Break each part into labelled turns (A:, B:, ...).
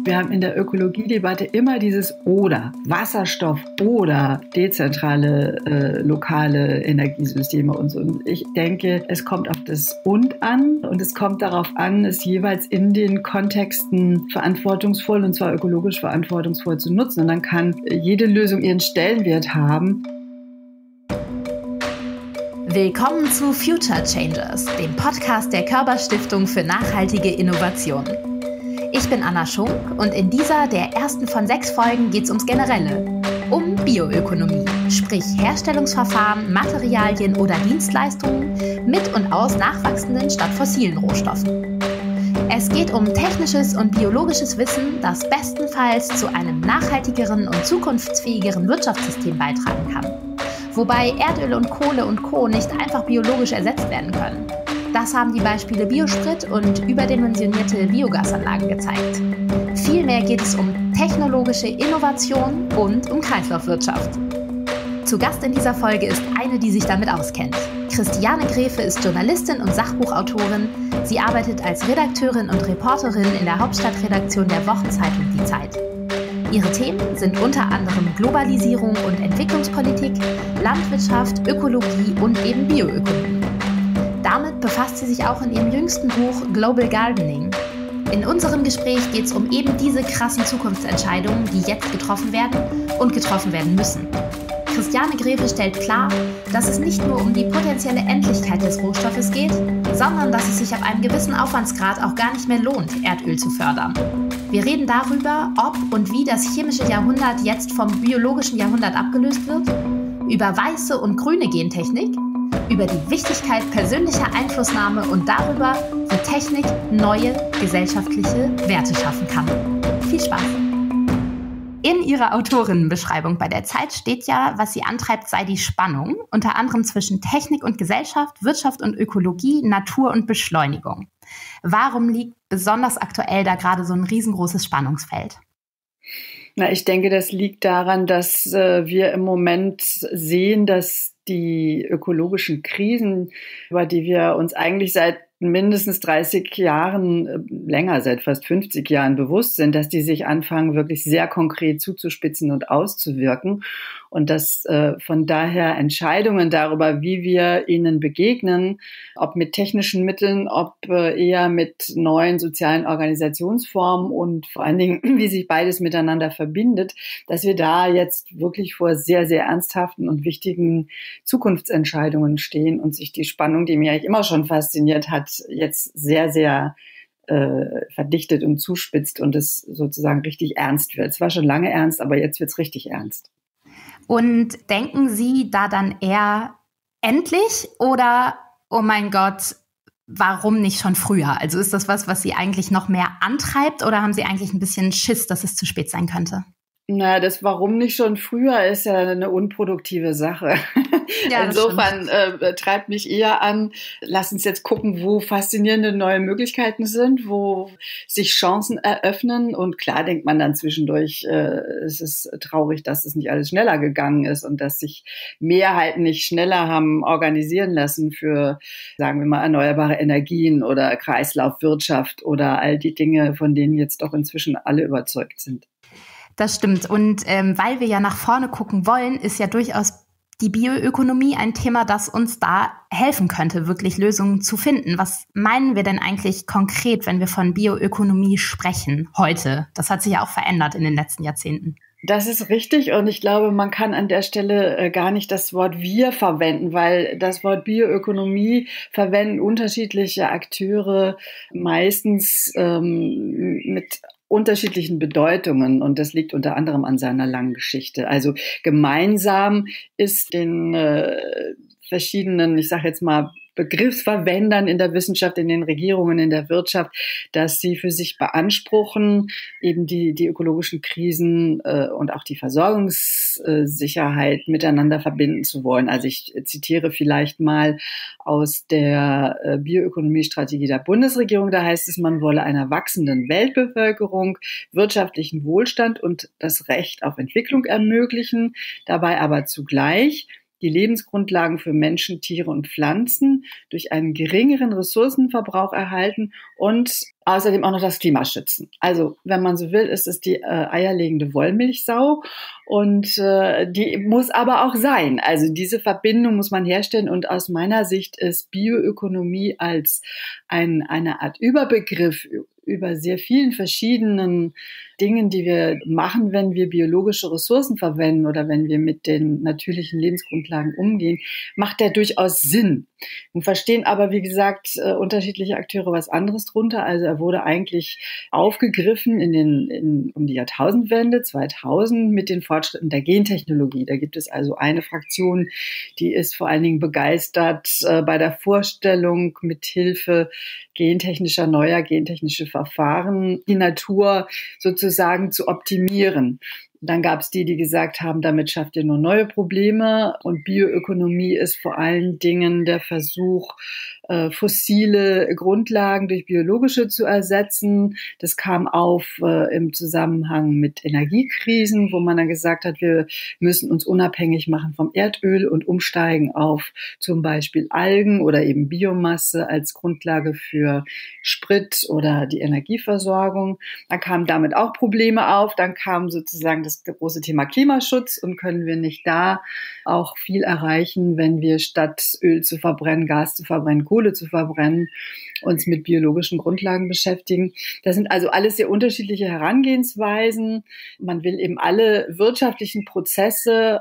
A: Wir haben in der Ökologiedebatte immer dieses oder Wasserstoff oder dezentrale lokale Energiesysteme und so. Und ich denke, es kommt auf das und an und es kommt darauf an, es jeweils in den Kontexten verantwortungsvoll und zwar ökologisch verantwortungsvoll zu nutzen. Und dann kann jede Lösung ihren Stellenwert haben.
B: Willkommen zu Future Changers, dem Podcast der Körber-Stiftung für nachhaltige Innovation. Ich bin Anna Schunk und in dieser, der ersten von 6 Folgen, geht es ums Generelle, um Bioökonomie, sprich Herstellungsverfahren, Materialien oder Dienstleistungen mit und aus nachwachsenden statt fossilen Rohstoffen. Es geht um technisches und biologisches Wissen, das bestenfalls zu einem nachhaltigeren und zukunftsfähigeren Wirtschaftssystem beitragen kann. Wobei Erdöl und Kohle und Co. nicht einfach biologisch ersetzt werden können. Das haben die Beispiele Biosprit und überdimensionierte Biogasanlagen gezeigt. Vielmehr geht es um technologische Innovation und um Kreislaufwirtschaft. Zu Gast in dieser Folge ist eine, die sich damit auskennt. Christiane Grefe ist Journalistin und Sachbuchautorin. Sie arbeitet als Redakteurin und Reporterin in der Hauptstadtredaktion der Wochenzeitung Die Zeit. Ihre Themen sind unter anderem Globalisierung und Entwicklungspolitik, Landwirtschaft, Ökologie und eben Bioökonomie. Damit befasst sie sich auch in ihrem jüngsten Buch Global Gardening. In unserem Gespräch geht es um eben diese krassen Zukunftsentscheidungen, die jetzt getroffen werden und getroffen werden müssen. Christiane Grefe stellt klar, dass es nicht nur um die potenzielle Endlichkeit des Rohstoffes geht, sondern dass es sich ab einem gewissen Aufwandsgrad auch gar nicht mehr lohnt, Erdöl zu fördern. Wir reden darüber, ob und wie das chemische Jahrhundert jetzt vom biologischen Jahrhundert abgelöst wird, über weiße und grüne Gentechnik, über die Wichtigkeit persönlicher Einflussnahme und darüber, wie Technik neue gesellschaftliche Werte schaffen kann. Viel Spaß! In ihrer Autorinnenbeschreibung bei der Zeit steht ja, was sie antreibt, sei die Spannung, unter anderem zwischen Technik und Gesellschaft, Wirtschaft und Ökologie, Natur und Beschleunigung. Warum liegt besonders aktuell da gerade so ein riesengroßes Spannungsfeld?
A: Na, ich denke, das liegt daran, dass wir im Moment sehen, dass die ökologischen Krisen, über die wir uns eigentlich seit mindestens 30 Jahren, länger, seit fast 50 Jahren bewusst sind, dass die sich anfangen, wirklich sehr konkret zuzuspitzen und auszuwirken. Und dass von daher Entscheidungen darüber, wie wir ihnen begegnen, ob mit technischen Mitteln, ob eher mit neuen sozialen Organisationsformen und vor allen Dingen, wie sich beides miteinander verbindet, dass wir da jetzt wirklich vor sehr, sehr ernsthaften und wichtigen Zukunftsentscheidungen stehen und sich die Spannung, die mich eigentlich immer schon fasziniert hat, jetzt sehr, sehr verdichtet und zuspitzt und es sozusagen richtig ernst wird. Es war schon lange ernst, aber jetzt wird es richtig ernst.
B: Und denken Sie da dann eher endlich oder, oh mein Gott, warum nicht schon früher? Also ist das was Sie eigentlich noch mehr antreibt oder haben Sie eigentlich ein bisschen Schiss, dass es zu spät sein könnte?
A: Na, das Warum nicht schon früher ist ja eine unproduktive Sache. Ja, insofern treibt mich eher an, lass uns jetzt gucken, wo faszinierende neue Möglichkeiten sind, wo sich Chancen eröffnen. Und klar denkt man dann zwischendurch, es ist traurig, dass es nicht alles schneller gegangen ist und dass sich Mehrheiten nicht schneller haben organisieren lassen für, sagen wir mal, erneuerbare Energien oder Kreislaufwirtschaft oder all die Dinge, von denen jetzt doch inzwischen alle überzeugt sind.
B: Das stimmt. Und weil wir ja nach vorne gucken wollen, ist ja durchaus die Bioökonomie ein Thema, das uns da helfen könnte, wirklich Lösungen zu finden. Was meinen wir denn eigentlich konkret, wenn wir von Bioökonomie sprechen heute? Das hat sich ja auch verändert in den letzten Jahrzehnten.
A: Das ist richtig und ich glaube, man kann an der Stelle gar nicht das Wort wir verwenden, weil das Wort Bioökonomie verwenden unterschiedliche Akteure meistens mit unterschiedlichen Bedeutungen und das liegt unter anderem an seiner langen Geschichte. Also gemeinsam ist den verschiedenen, ich sage jetzt mal, Begriffsverwendern in der Wissenschaft, in den Regierungen, in der Wirtschaft, dass sie für sich beanspruchen, eben die ökologischen Krisen und auch die Versorgungssicherheit miteinander verbinden zu wollen. Also ich zitiere vielleicht mal aus der Bioökonomiestrategie der Bundesregierung. Da heißt es, man wolle einer wachsenden Weltbevölkerung wirtschaftlichen Wohlstand und das Recht auf Entwicklung ermöglichen, dabei aber zugleich die Lebensgrundlagen für Menschen, Tiere und Pflanzen durch einen geringeren Ressourcenverbrauch erhalten und außerdem auch noch das Klima schützen. Also, wenn man so will, ist es die eierlegende Wollmilchsau und die muss aber auch sein. Also diese Verbindung muss man herstellen und aus meiner Sicht ist Bioökonomie als eine Art Überbegriff über sehr vielen verschiedenen Dingen, die wir machen, wenn wir biologische Ressourcen verwenden oder wenn wir mit den natürlichen Lebensgrundlagen umgehen, macht der durchaus Sinn. Und verstehen aber, wie gesagt, unterschiedliche Akteure was anderes drunter. Also er wurde eigentlich aufgegriffen um die Jahrtausendwende, 2000, mit den Fortschritten der Gentechnologie. Da gibt es also eine Fraktion, die ist vor allen Dingen begeistert bei der Vorstellung, mit Hilfe neuer gentechnischer Verfahren die Natur sozusagen zu optimieren. Dann gab es die gesagt haben, damit schafft ihr nur neue Probleme. Und Bioökonomie ist vor allen Dingen der Versuch, fossile Grundlagen durch biologische zu ersetzen. Das kam auf im Zusammenhang mit Energiekrisen, wo man dann gesagt hat, wir müssen uns unabhängig machen vom Erdöl und umsteigen auf zum Beispiel Algen oder eben Biomasse als Grundlage für Sprit oder die Energieversorgung. Dann kamen damit auch Probleme auf. Dann kam sozusagen das große Thema Klimaschutz und können wir nicht da auch viel erreichen, wenn wir statt Öl zu verbrennen, Gas zu verbrennen, Kohle zu verbrennen, uns mit biologischen Grundlagen beschäftigen. Das sind also alles sehr unterschiedliche Herangehensweisen. Man will eben alle wirtschaftlichen Prozesse,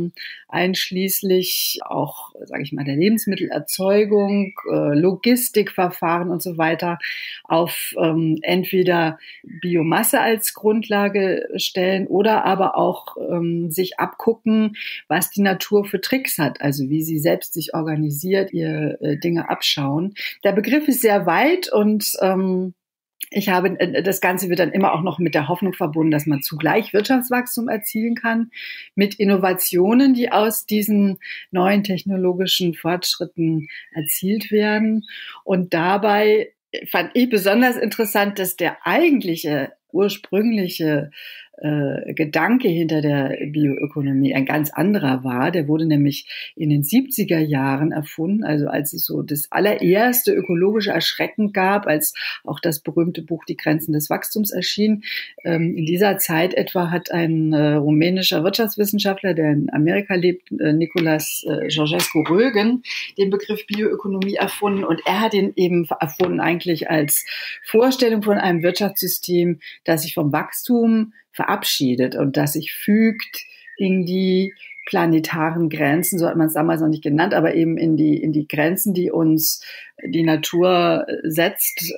A: einschließlich auch, sage ich mal, der Lebensmittelerzeugung, Logistikverfahren und so weiter, auf entweder Biomasse als Grundlage stellen oder aber auch sich abgucken, was die Natur für Tricks hat, also wie sie selbst sich organisiert, ihr Dinge abschauen. Der Begriff ist sehr weit und das Ganze wird dann immer auch noch mit der Hoffnung verbunden, dass man zugleich Wirtschaftswachstum erzielen kann mit Innovationen, die aus diesen neuen technologischen Fortschritten erzielt werden. Und dabei fand ich besonders interessant, dass der eigentliche ursprüngliche Gedanke hinter der Bioökonomie ein ganz anderer war. Der wurde nämlich in den 70er Jahren erfunden, also als es so das allererste ökologische Erschrecken gab, als auch das berühmte Buch Die Grenzen des Wachstums erschien. In dieser Zeit etwa hat ein rumänischer Wirtschaftswissenschaftler, der in Amerika lebt, Nicolas Georgescu-Roegen, den Begriff Bioökonomie erfunden. Und er hat ihn eben erfunden eigentlich als Vorstellung von einem Wirtschaftssystem, das sich vom Wachstum verabschiedet und das sich fügt in die planetaren Grenzen, so hat man es damals noch nicht genannt, aber eben in die Grenzen, die uns die Natur setzt,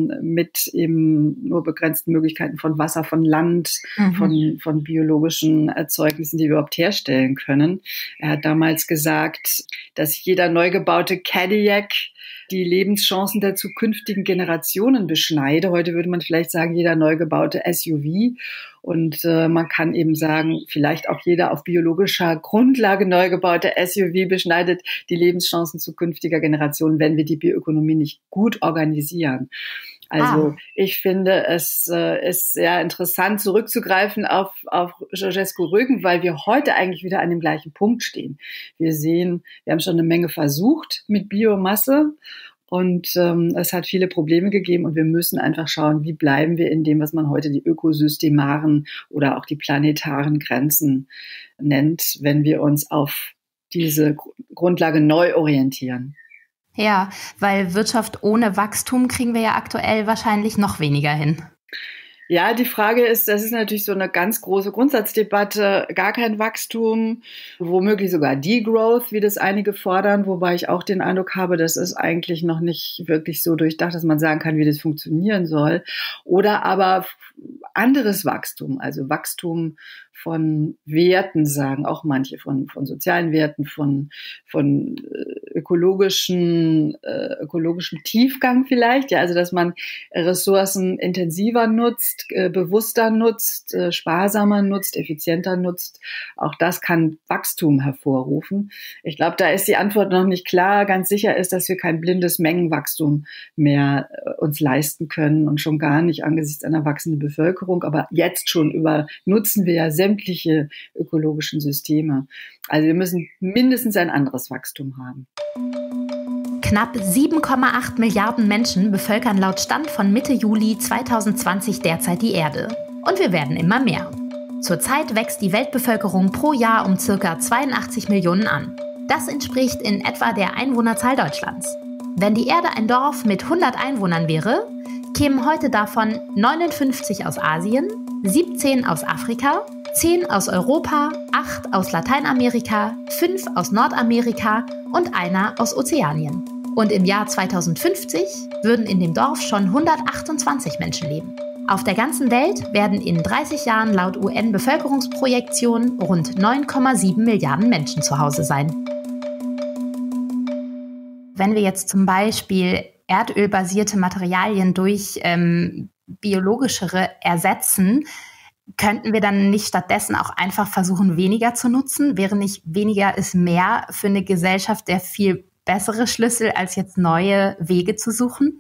A: mit eben nur begrenzten Möglichkeiten von Wasser, von Land, von biologischen Erzeugnissen, die wir überhaupt herstellen können. Er hat damals gesagt, dass jeder neu gebaute Cadillac die Lebenschancen der zukünftigen Generationen beschneide. Heute würde man vielleicht sagen, jeder neu gebaute SUV. Und man kann eben sagen, vielleicht auch jeder auf biologischer Grundlage neu gebaute SUV beschneidet die Lebenschancen zukünftiger Generationen, wenn wir die Bioökonomie nicht gut organisieren. Also ich finde, es ist sehr interessant, zurückzugreifen auf Georgescu-Roegen, weil wir heute eigentlich wieder an dem gleichen Punkt stehen. Wir haben schon eine Menge versucht mit Biomasse und es hat viele Probleme gegeben und wir müssen einfach schauen, wie bleiben wir in dem, was man heute die ökosystemaren oder auch die planetaren Grenzen nennt, wenn wir uns auf diese Grundlage neu orientieren.
B: Ja, weil Wirtschaft ohne Wachstum kriegen wir ja aktuell wahrscheinlich noch weniger hin.
A: Ja, die Frage ist, das ist natürlich so eine ganz große Grundsatzdebatte, gar kein Wachstum, womöglich sogar Degrowth, wie das einige fordern, wobei ich auch den Eindruck habe, das ist eigentlich noch nicht wirklich so durchdacht, dass man sagen kann, wie das funktionieren soll. Oder aber anderes Wachstum, also Wachstum von Werten, sagen auch manche, von sozialen Werten, von ökologischem Tiefgang vielleicht, ja, also dass man Ressourcen intensiver nutzt, bewusster nutzt, sparsamer nutzt, effizienter nutzt. Auch das kann Wachstum hervorrufen. Ich glaube, da ist die Antwort noch nicht klar. Ganz sicher ist, dass wir kein blindes Mengenwachstum mehr uns leisten können und schon gar nicht angesichts einer wachsenden Bevölkerung. Aber jetzt schon nutzen wir ja sehr sämtliche ökologischen Systeme. Also wir müssen mindestens ein anderes Wachstum haben.
B: Knapp 7,8 Milliarden Menschen bevölkern laut Stand von Mitte Juli 2020 derzeit die Erde. Und wir werden immer mehr. Zurzeit wächst die Weltbevölkerung pro Jahr um ca. 82 Millionen an. Das entspricht in etwa der Einwohnerzahl Deutschlands. Wenn die Erde ein Dorf mit 100 Einwohnern wäre, kämen heute davon 59 aus Asien, 17 aus Afrika, 10 aus Europa, 8 aus Lateinamerika, 5 aus Nordamerika und einer aus Ozeanien. Und im Jahr 2050 würden in dem Dorf schon 128 Menschen leben. Auf der ganzen Welt werden in 30 Jahren laut UN-Bevölkerungsprojektion rund 9,7 Milliarden Menschen zu Hause sein. Wenn wir jetzt zum Beispiel erdölbasierte Materialien durch biologischere ersetzen, könnten wir dann nicht stattdessen auch einfach versuchen, weniger zu nutzen? Wäre nicht weniger ist mehr für eine Gesellschaft der viel bessere Schlüssel, als jetzt neue Wege zu suchen?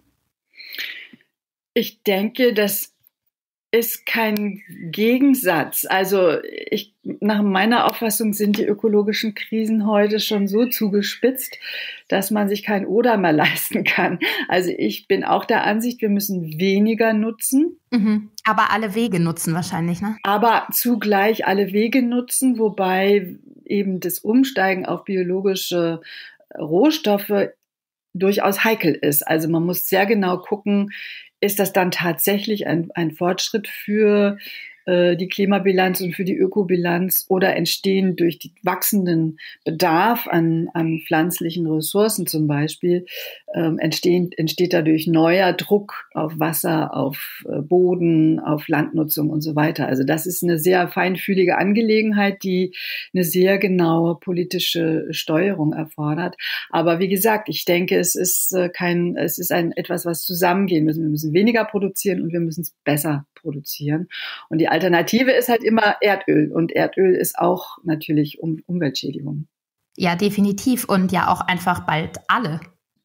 A: Ich denke, das ist kein Gegensatz. Also nach meiner Auffassung sind die ökologischen Krisen heute schon so zugespitzt, dass man sich kein Oder mehr leisten kann. Also ich bin auch der Ansicht, wir müssen weniger nutzen.
B: Mhm. Aber alle Wege nutzen wahrscheinlich, ne?
A: Aber zugleich alle Wege nutzen, wobei eben das Umsteigen auf biologische Rohstoffe durchaus heikel ist. Also man muss sehr genau gucken, ist das dann tatsächlich ein Fortschritt für die Klimabilanz und für die Ökobilanz oder entstehen durch den wachsenden Bedarf an pflanzlichen Ressourcen zum Beispiel, entsteht dadurch neuer Druck auf Wasser, auf Boden, auf Landnutzung und so weiter. Also das ist eine sehr feinfühlige Angelegenheit, die eine sehr genaue politische Steuerung erfordert. Aber wie gesagt, ich denke, es ist etwas, was zusammengehen müssen. Wir müssen weniger produzieren und wir müssen es besser produzieren. Und die Alternative ist halt immer Erdöl. Und Erdöl ist auch natürlich Umweltschädigung.
B: Ja, definitiv. Und ja auch einfach bald alle.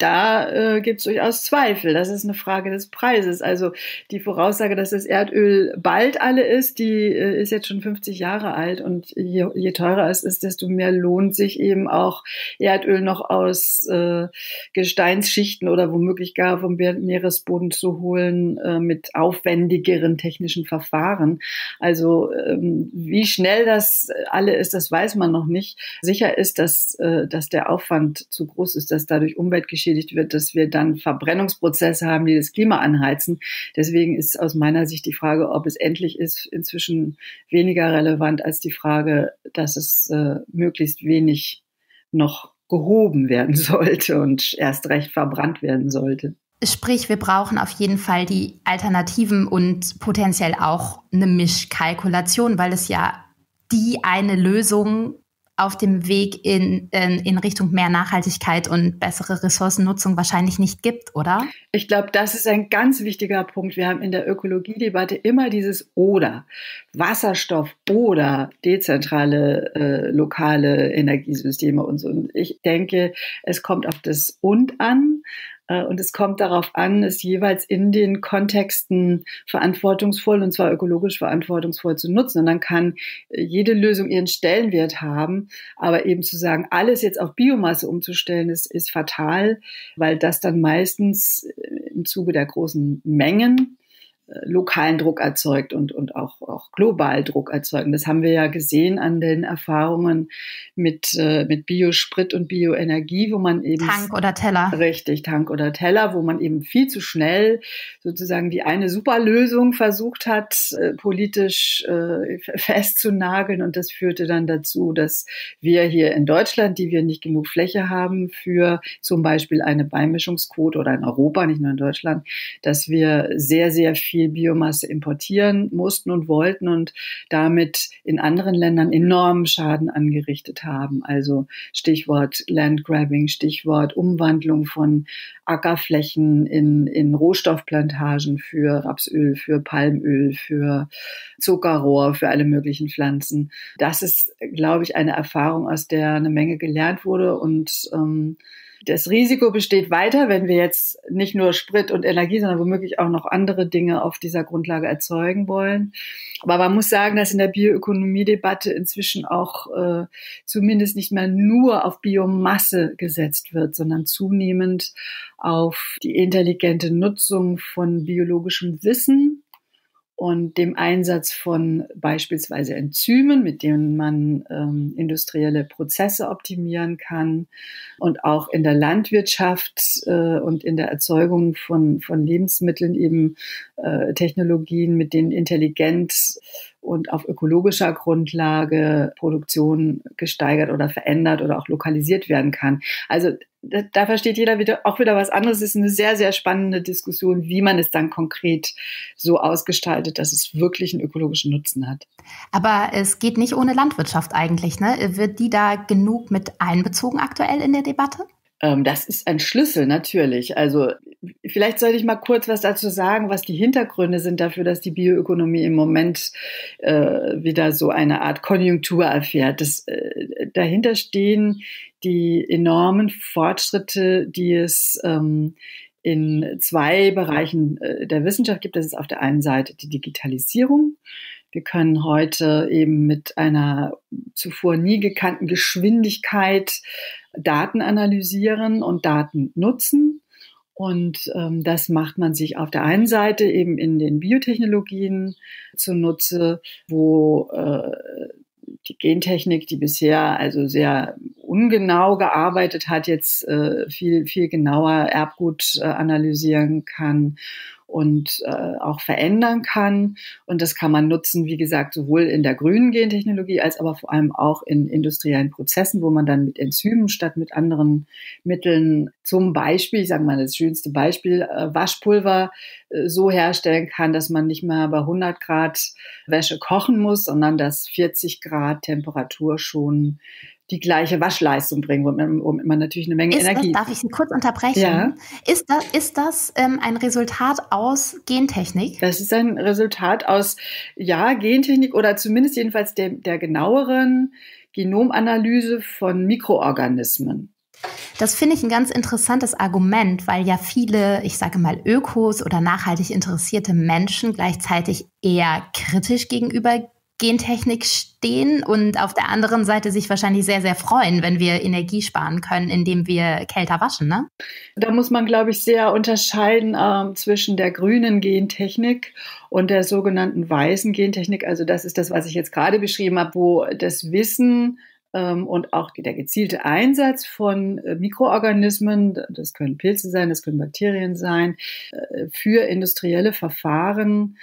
A: Da gibt es durchaus Zweifel. Das ist eine Frage des Preises. Also die Voraussage, dass das Erdöl bald alle ist, die ist jetzt schon 50 Jahre alt. Und je teurer es ist, desto mehr lohnt sich eben auch Erdöl noch aus Gesteinsschichten oder womöglich gar vom Meeresboden zu holen mit aufwendigeren technischen Verfahren. Also wie schnell das alle ist, das weiß man noch nicht. Sicher ist, dass der Aufwand zu groß ist, dass dadurch Umwelt geschieht wird, dass wir dann Verbrennungsprozesse haben, die das Klima anheizen. Deswegen ist aus meiner Sicht die Frage, ob es endlich ist, inzwischen weniger relevant als die Frage, dass es möglichst wenig noch gehoben werden sollte und erst recht verbrannt werden sollte.
B: Sprich, wir brauchen auf jeden Fall die Alternativen und potenziell auch eine Mischkalkulation, weil es ja die eine Lösung auf dem Weg in Richtung mehr Nachhaltigkeit und bessere Ressourcennutzung wahrscheinlich nicht gibt, oder?
A: Ich glaube, das ist ein ganz wichtiger Punkt. Wir haben in der Ökologiedebatte immer dieses Oder. Wasserstoff oder dezentrale, lokale Energiesysteme und so. Und ich denke, es kommt auf das Und an. Und es kommt darauf an, es jeweils in den Kontexten verantwortungsvoll, und zwar ökologisch verantwortungsvoll zu nutzen. Und dann kann jede Lösung ihren Stellenwert haben. Aber eben zu sagen, alles jetzt auf Biomasse umzustellen, ist fatal, weil das dann meistens im Zuge der großen Mengen lokalen Druck erzeugt und auch global Druck erzeugt. Und das haben wir ja gesehen an den Erfahrungen mit Biosprit und Bioenergie, wo man eben
B: Tank oder Teller.
A: Richtig, Tank oder Teller, wo man eben viel zu schnell sozusagen die eine Superlösung versucht hat, politisch festzunageln. Und das führte dann dazu, dass wir hier in Deutschland, die wir nicht genug Fläche haben für zum Beispiel eine Beimischungsquote oder in Europa, nicht nur in Deutschland, dass wir sehr, sehr viel Biomasse importieren mussten und wollten und damit in anderen Ländern enormen Schaden angerichtet haben. Also Stichwort Landgrabbing, Stichwort Umwandlung von Ackerflächen in Rohstoffplantagen für Rapsöl, für Palmöl, für Zuckerrohr, für alle möglichen Pflanzen. Das ist, glaube ich, eine Erfahrung, aus der eine Menge gelernt wurde und Das Risiko besteht weiter, wenn wir jetzt nicht nur Sprit und Energie, sondern womöglich auch noch andere Dinge auf dieser Grundlage erzeugen wollen. Aber man muss sagen, dass in der Bioökonomie-Debatte inzwischen auch zumindest nicht mehr nur auf Biomasse gesetzt wird, sondern zunehmend auf die intelligente Nutzung von biologischem Wissen und dem Einsatz von beispielsweise Enzymen, mit denen man industrielle Prozesse optimieren kann, und auch in der Landwirtschaft und in der Erzeugung von Lebensmitteln eben Technologien, mit denen intelligent und auf ökologischer Grundlage Produktion gesteigert oder verändert oder auch lokalisiert werden kann. Also da versteht jeder auch wieder was anderes. Es ist eine sehr, sehr spannende Diskussion, wie man es dann konkret so ausgestaltet, dass es wirklich einen ökologischen Nutzen hat.
B: Aber es geht nicht ohne Landwirtschaft eigentlich, ne? Wird die da genug mit einbezogen aktuell in der Debatte?
A: Das ist ein Schlüssel, natürlich. Also vielleicht sollte ich mal kurz was dazu sagen, was die Hintergründe sind dafür, dass die Bioökonomie im Moment wieder so eine Art Konjunktur erfährt. Dahinter stehen die enormen Fortschritte, die es in zwei Bereichen der Wissenschaft gibt. Das ist auf der einen Seite die Digitalisierung. Wir können heute eben mit einer zuvor nie gekannten Geschwindigkeit Daten analysieren und Daten nutzen. Und das macht man sich auf der einen Seite eben in den Biotechnologien zunutze, wo die Gentechnik, die bisher also sehr ungenau gearbeitet hat, jetzt viel, viel genauer Erbgut analysieren kann und auch verändern kann. Und das kann man nutzen, wie gesagt, sowohl in der grünen Gentechnologie als aber vor allem auch in industriellen Prozessen, wo man dann mit Enzymen statt mit anderen Mitteln zum Beispiel, ich sage mal das schönste Beispiel, Waschpulver so herstellen kann, dass man nicht mehr bei 100 Grad Wäsche kochen muss, sondern dass 40 Grad Temperatur schon die gleiche Waschleistung bringen, womit man natürlich eine Menge Energie...
B: Darf ich Sie kurz unterbrechen?
A: Ja.
B: Ist das ein Resultat aus Gentechnik?
A: Das ist ein Resultat aus, Gentechnik oder zumindest jedenfalls der genaueren Genomanalyse von Mikroorganismen.
B: Das finde ich ein ganz interessantes Argument, weil ja viele, ich sage mal, Ökos oder nachhaltig interessierte Menschen gleichzeitig eher kritisch gegenüber Gentechnik stehen und auf der anderen Seite sich wahrscheinlich sehr, sehr freuen, wenn wir Energie sparen können, indem wir kälter waschen, ne?
A: Da muss man, glaube ich, sehr unterscheiden zwischen der grünen Gentechnik und der sogenannten weißen Gentechnik. Also das ist das, was ich jetzt gerade beschrieben habe, wo das Wissen und auch der gezielte Einsatz von Mikroorganismen, das können Pilze sein, das können Bakterien sein, für industrielle Verfahren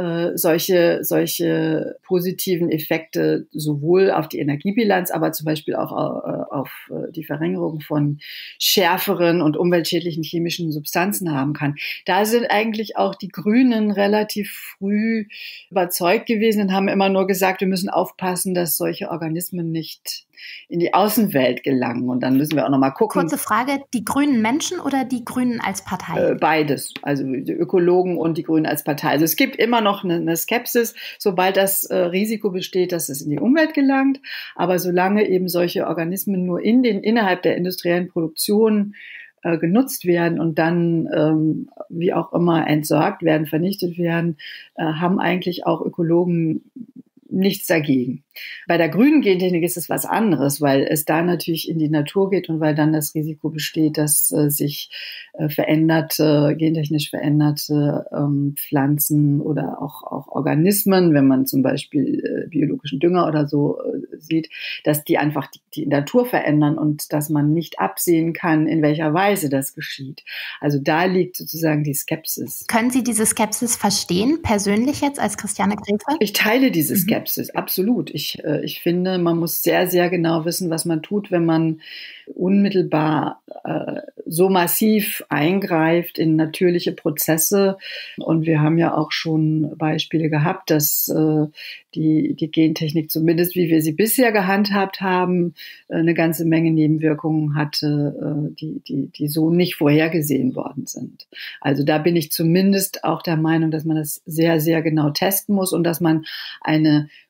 A: solche positiven Effekte sowohl auf die Energiebilanz, aber zum Beispiel auch auf die Verringerung von schärferen und umweltschädlichen chemischen Substanzen haben kann. Da sind eigentlich auch die Grünen relativ früh überzeugt gewesen und haben immer nur gesagt, wir müssen aufpassen, dass solche Organismen nicht in die Außenwelt gelangen. Und dann müssen wir auch noch mal gucken.
B: Kurze Frage, die grünen Menschen oder die Grünen als Partei?
A: Beides, also die Ökologen und die Grünen als Partei. Also es gibt immer noch eine Skepsis, sobald das Risiko besteht, dass es in die Umwelt gelangt. Aber solange eben solche Organismen nur innerhalb der industriellen Produktion genutzt werden und dann wie auch immer entsorgt werden, vernichtet werden, haben eigentlich auch Ökologen nichts dagegen. Bei der grünen Gentechnik ist es was anderes, weil es da natürlich in die Natur geht und weil dann das Risiko besteht, dass sich gentechnisch veränderte Pflanzen oder auch Organismen, wenn man zum Beispiel biologischen Dünger oder so sieht, dass die einfach die Natur verändern und dass man nicht absehen kann, in welcher Weise das geschieht. Also da liegt sozusagen die Skepsis.
B: Können Sie diese Skepsis verstehen, persönlich jetzt als Christiane Graefe?
A: Ich teile diese Skepsis, absolut. Ich finde, man muss sehr, sehr genau wissen, was man tut, wenn man unmittelbar so massiv eingreift in natürliche Prozesse. Und wir haben ja auch schon Beispiele gehabt, dass die Gentechnik, zumindest wie wir sie bisher gehandhabt haben, eine ganze Menge Nebenwirkungen hatte, die so nicht vorhergesehen worden sind. Also da bin ich zumindest auch der Meinung, dass man das sehr, sehr genau testen muss und dass man eine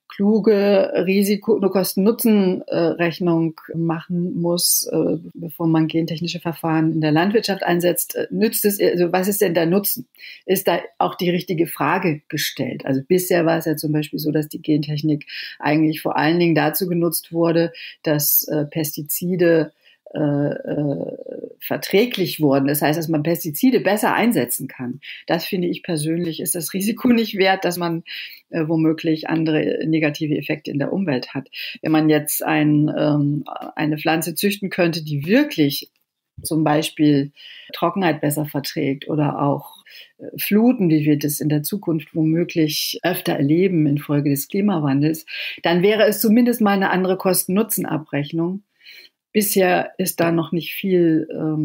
A: kluge Kosten-Nutzen-Rechnung machen muss, bevor man gentechnische Verfahren in der Landwirtschaft einsetzt. Nützt es, also was ist denn der Nutzen? Ist da auch die richtige Frage gestellt? Also bisher war es ja zum Beispiel so, dass die Gentechnik eigentlich vor allen Dingen dazu genutzt wurde, dass Pestizide verträglich wurden. Das heißt, dass man Pestizide besser einsetzen kann. Das finde ich persönlich, ist das Risiko nicht wert, dass man womöglich andere negative Effekte in der Umwelt hat. Wenn man jetzt eine Pflanze züchten könnte, die wirklich zum Beispiel Trockenheit besser verträgt oder auch Fluten, wie wir das in der Zukunft womöglich öfter erleben infolge des Klimawandels, dann wäre es zumindest mal eine andere Kosten-Nutzen-Abrechnung. Bisher ist da noch nicht viel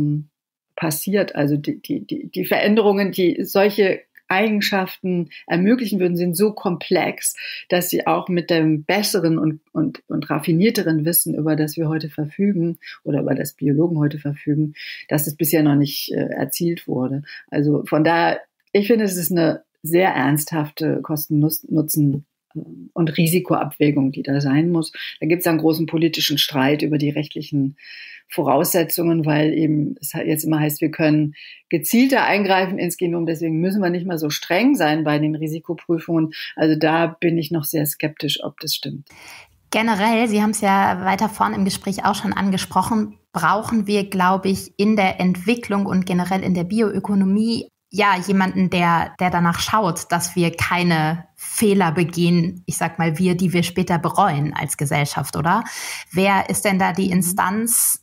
A: passiert. Also die Veränderungen, die solche Eigenschaften ermöglichen würden, sind so komplex, dass sie auch mit dem besseren und raffinierteren Wissen, über das wir heute verfügen oder über das Biologen heute verfügen, dass es bisher noch nicht erzielt wurde. Also von daher, ich finde, es ist eine sehr ernsthafte Kosten-Nutzen- und Risikoabwägung, die da sein muss. Da gibt es einen großen politischen Streit über die rechtlichen Voraussetzungen, weil eben es jetzt immer heißt, wir können gezielter eingreifen ins Genom, deswegen müssen wir nicht mehr so streng sein bei den Risikoprüfungen. Also da bin ich noch sehr skeptisch, ob das stimmt.
B: Generell, Sie haben es ja weiter vorne im Gespräch auch schon angesprochen, brauchen wir, glaube ich, in der Entwicklung und generell in der Bioökonomie jemanden, der danach schaut, dass wir keine Fehler begehen, ich sag mal wir, die wir später bereuen als Gesellschaft, oder? Wer ist denn da die Instanz,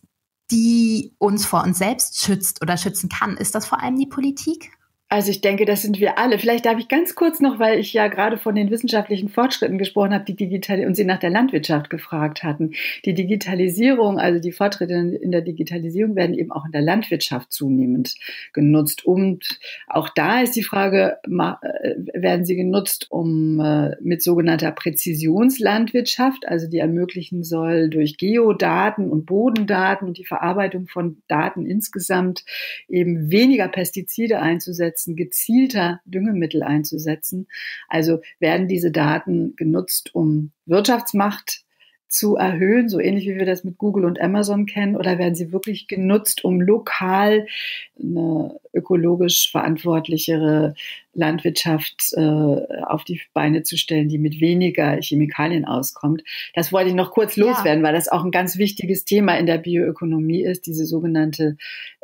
B: die uns vor uns selbst schützt oder schützen kann? Ist das vor allem die Politik?
A: Also ich denke, das sind wir alle. Vielleicht darf ich ganz kurz noch, weil ich ja gerade von den wissenschaftlichen Fortschritten gesprochen habe, und Sie nach der Landwirtschaft gefragt hatten. Die Digitalisierung, also die Fortschritte in der Digitalisierung werden eben auch in der Landwirtschaft zunehmend genutzt. Und auch da ist die Frage, werden sie genutzt, um mit sogenannter Präzisionslandwirtschaft, also die ermöglichen soll, durch Geodaten und Bodendaten und die Verarbeitung von Daten insgesamt eben weniger Pestizide einzusetzen, gezielter Düngemittel einzusetzen. Also werden diese Daten genutzt, um Wirtschaftsmacht zu erhöhen, so ähnlich wie wir das mit Google und Amazon kennen, oder werden sie wirklich genutzt, um lokal eine ökologisch verantwortlichere Landwirtschaft auf die Beine zu stellen, die mit weniger Chemikalien auskommt. Das wollte ich noch kurz loswerden, weil das auch ein ganz wichtiges Thema in der Bioökonomie ist, diese sogenannte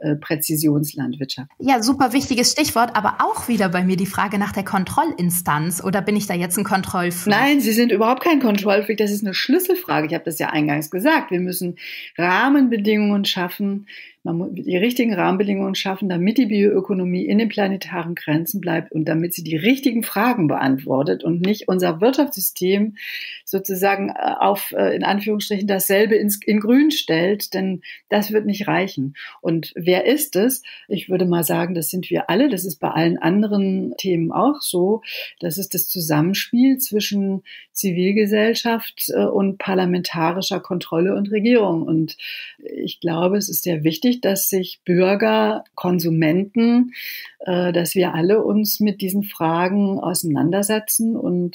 A: Präzisionslandwirtschaft.
B: Ja, super wichtiges Stichwort, aber auch wieder bei mir die Frage nach der Kontrollinstanz. Oder bin ich da jetzt ein Kontrollfreak?
A: Nein, Sie sind überhaupt kein Kontrollfreak. Das ist eine Schlüsselfrage. Ich habe das ja eingangs gesagt. Wir müssen Rahmenbedingungen schaffen, die richtigen Rahmenbedingungen schaffen, damit die Bioökonomie in den planetaren Grenzen bleibt und damit sie die richtigen Fragen beantwortet und nicht unser Wirtschaftssystem sozusagen auf, in Anführungsstrichen, dasselbe in Grün stellt, denn das wird nicht reichen. Und wer ist es? Ich würde mal sagen, das sind wir alle. Das ist bei allen anderen Themen auch so. Das ist das Zusammenspiel zwischen Zivilgesellschaft und parlamentarischer Kontrolle und Regierung. Und ich glaube, es ist sehr wichtig, dass sich Bürger, Konsumenten, dass wir alle uns mit diesen Fragen auseinandersetzen und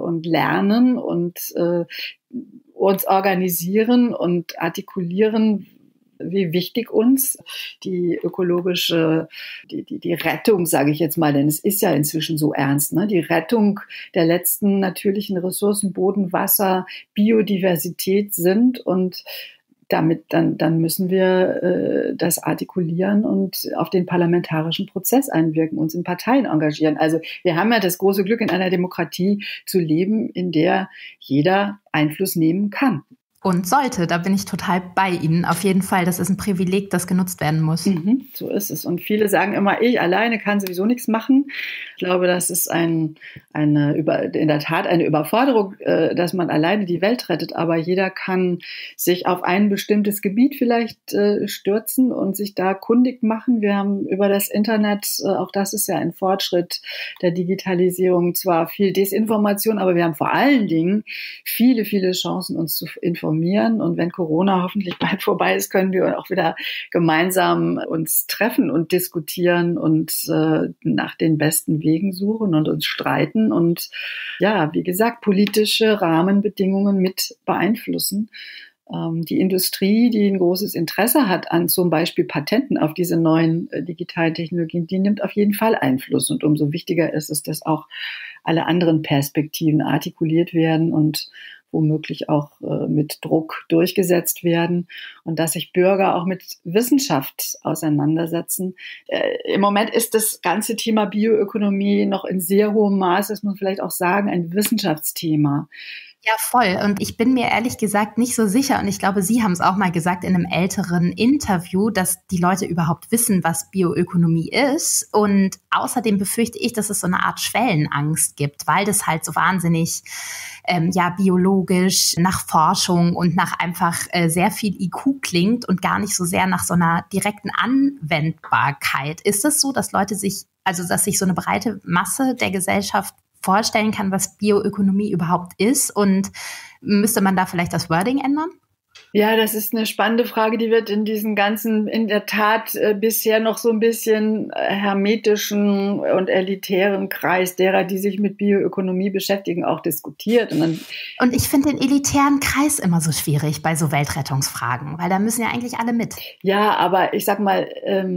A: lernen und uns organisieren und artikulieren, wie wichtig uns die ökologische, die Rettung, sage ich jetzt mal, denn es ist ja inzwischen so ernst, ne? Die Rettung der letzten natürlichen Ressourcen, Boden, Wasser, Biodiversität sind, und damit dann müssen wir das artikulieren und auf den parlamentarischen Prozess einwirken, uns in Parteien engagieren. Also wir haben ja das große Glück, in einer Demokratie zu leben, in der jeder Einfluss nehmen kann.
B: Und sollte, da bin ich total bei Ihnen. Auf jeden Fall, das ist ein Privileg, das genutzt werden muss.
A: So ist es. Und viele sagen immer, ich alleine kann sowieso nichts machen. Ich glaube, das ist in der Tat eine Überforderung, dass man alleine die Welt rettet. Aber jeder kann sich auf ein bestimmtes Gebiet vielleicht stürzen und sich da kundig machen. Wir haben über das Internet, auch das ist ja ein Fortschritt der Digitalisierung, zwar viel Desinformation, aber wir haben vor allen Dingen viele, viele Chancen, uns zu informieren informieren. Und wenn Corona hoffentlich bald vorbei ist, können wir auch wieder gemeinsam uns treffen und diskutieren und nach den besten Wegen suchen und uns streiten und ja, wie gesagt, politische Rahmenbedingungen mit beeinflussen. Die Industrie, die ein großes Interesse hat an zum Beispiel Patenten auf diese neuen digitalen Technologien, die nimmt auf jeden Fall Einfluss. Und umso wichtiger ist es, dass auch alle anderen Perspektiven artikuliert werden und womöglich auch mit Druck durchgesetzt werden und dass sich Bürger auch mit Wissenschaft auseinandersetzen. Im Moment ist das ganze Thema Bioökonomie noch in sehr hohem Maße, das muss man vielleicht auch sagen, ein Wissenschaftsthema.
B: Ja, voll. Und ich bin mir ehrlich gesagt nicht so sicher. Und ich glaube, Sie haben es auch mal gesagt in einem älteren Interview, dass die Leute überhaupt wissen, was Bioökonomie ist. Und außerdem befürchte ich, dass es so eine Art Schwellenangst gibt, weil das halt so wahnsinnig biologisch nach Forschung und nach einfach sehr viel IQ klingt und gar nicht so sehr nach so einer direkten Anwendbarkeit. Ist es so, dass dass sich so eine breite Masse der Gesellschaft vorstellen kann, was Bioökonomie überhaupt ist, und müsste man da vielleicht das Wording ändern?
A: Ja, das ist eine spannende Frage, die wird in diesem ganzen, in der Tat bisher noch so ein bisschen hermetischen und elitären Kreis derer, die sich mit Bioökonomie beschäftigen, auch diskutiert.
B: Und ich finde den elitären Kreis immer so schwierig bei so Weltrettungsfragen, weil da müssen ja eigentlich alle mit.
A: Ja, aber ich sag mal,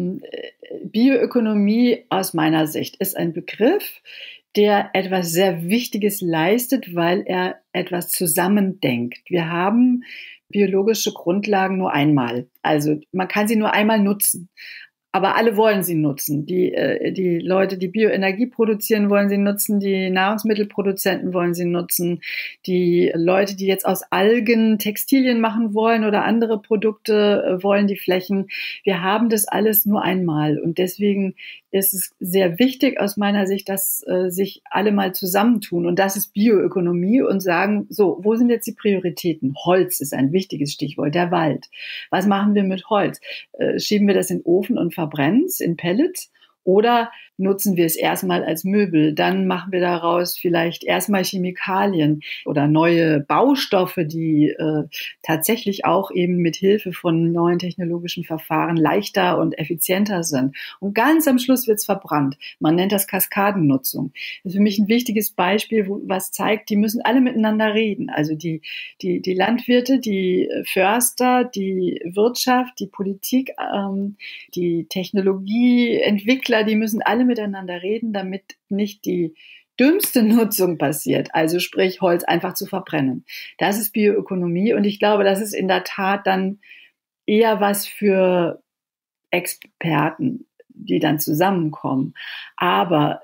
A: Bioökonomie aus meiner Sicht ist ein Begriff, der etwas sehr Wichtiges leistet, weil er etwas zusammendenkt. Wir haben biologische Grundlagen nur einmal. Also man kann sie nur einmal nutzen. Aber alle wollen sie nutzen. Die Leute, die Bioenergie produzieren, wollen sie nutzen. Die Nahrungsmittelproduzenten wollen sie nutzen. Die Leute, die jetzt aus Algen Textilien machen wollen oder andere Produkte, wollen die Flächen. Wir haben das alles nur einmal. Und deswegen ist es sehr wichtig aus meiner Sicht, dass sich alle mal zusammentun. Und das ist Bioökonomie und sagen, so, wo sind jetzt die Prioritäten? Holz ist ein wichtiges Stichwort, der Wald. Was machen wir mit Holz? Schieben wir das in den Ofen und verbrennen es in Pellets? Oder nutzen wir es erstmal als Möbel? Dann machen wir daraus vielleicht erstmal Chemikalien oder neue Baustoffe, die tatsächlich auch eben mit Hilfe von neuen technologischen Verfahren leichter und effizienter sind. Und ganz am Schluss wird es verbrannt. Man nennt das Kaskadennutzung. Das ist für mich ein wichtiges Beispiel, was zeigt, die müssen alle miteinander reden. Also die Landwirte, die Förster, die Wirtschaft, die Politik, die Technologieentwickler, die müssen alle miteinander reden, damit nicht die dümmste Nutzung passiert, also sprich Holz einfach zu verbrennen. Das ist Bioökonomie und ich glaube, das ist in der Tat dann eher was für Experten, die dann zusammenkommen. Aber